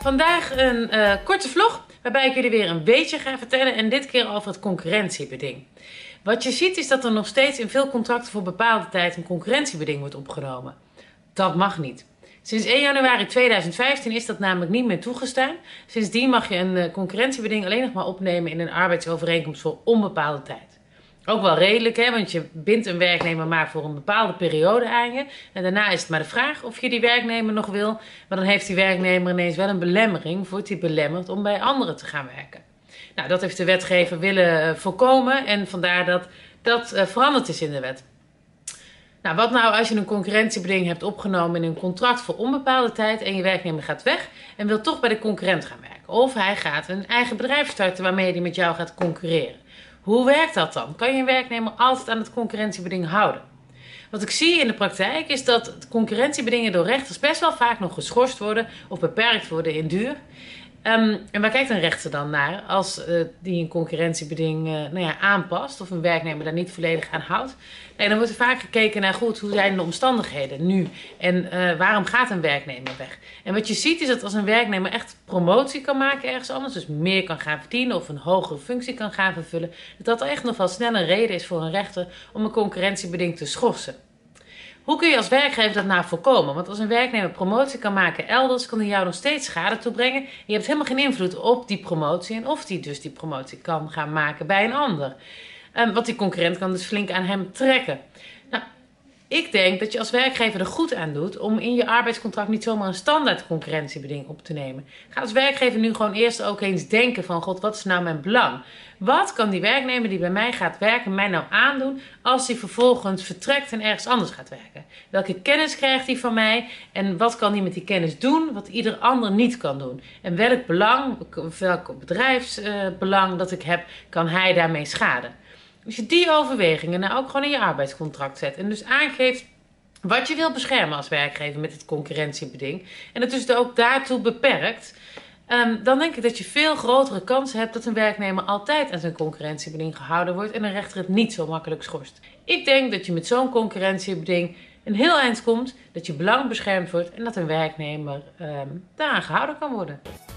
Vandaag een korte vlog waarbij ik jullie weer een weetje ga vertellen en dit keer over het concurrentiebeding. Wat je ziet is dat er nog steeds in veel contracten voor bepaalde tijd een concurrentiebeding wordt opgenomen. Dat mag niet. Sinds 1 januari 2015 is dat namelijk niet meer toegestaan. Sindsdien mag je een concurrentiebeding alleen nog maar opnemen in een arbeidsovereenkomst voor onbepaalde tijd. Ook wel redelijk, hè? Want je bindt een werknemer maar voor een bepaalde periode aan je. En daarna is het maar de vraag of je die werknemer nog wil. Maar dan heeft die werknemer ineens wel een belemmering. Wordt hij belemmerd om bij anderen te gaan werken. Nou, dat heeft de wetgever willen voorkomen. En vandaar dat dat veranderd is in de wet. Nou, wat nou als je een concurrentiebeding hebt opgenomen in een contract voor onbepaalde tijd. En je werknemer gaat weg en wil toch bij de concurrent gaan werken. Of hij gaat een eigen bedrijf starten waarmee hij met jou gaat concurreren. Hoe werkt dat dan? Kan je een werknemer altijd aan het concurrentiebeding houden? Wat ik zie in de praktijk is dat concurrentiebedingen door rechters best wel vaak nog geschorst worden of beperkt worden in duur. En waar kijkt een rechter dan naar als die een concurrentiebeding aanpast of een werknemer daar niet volledig aan houdt? Nee, dan wordt er vaak gekeken naar goed, hoe zijn de omstandigheden nu en waarom gaat een werknemer weg? En wat je ziet is dat als een werknemer echt promotie kan maken ergens anders, dus meer kan gaan verdienen of een hogere functie kan gaan vervullen, dat echt nog wel snel een reden is voor een rechter om een concurrentiebeding te schorsen. Hoe kun je als werkgever dat nou voorkomen? Want als een werknemer promotie kan maken elders, kan hij jou nog steeds schade toebrengen. Je hebt helemaal geen invloed op die promotie en of die dus die promotie kan gaan maken bij een ander. Want die concurrent kan dus flink aan hem trekken. Nou, ik denk dat je als werkgever er goed aan doet om in je arbeidscontract niet zomaar een standaard concurrentiebeding op te nemen. Ga als werkgever nu gewoon eerst ook eens denken van god, wat is nou mijn belang? Wat kan die werknemer die bij mij gaat werken mij nou aandoen als hij vervolgens vertrekt en ergens anders gaat werken? Welke kennis krijgt hij van mij en wat kan hij met die kennis doen wat ieder ander niet kan doen? En welk belang, welk bedrijfsbelang dat ik heb, kan hij daarmee schaden? Als je die overwegingen nou ook gewoon in je arbeidscontract zet en dus aangeeft wat je wil beschermen als werkgever met het concurrentiebeding en het dus ook daartoe beperkt, dan denk ik dat je veel grotere kans hebt dat een werknemer altijd aan zijn concurrentiebeding gehouden wordt en een rechter het niet zo makkelijk schorst. Ik denk dat je met zo'n concurrentiebeding een heel eind komt, dat je belang beschermd wordt en dat een werknemer daaraan gehouden kan worden.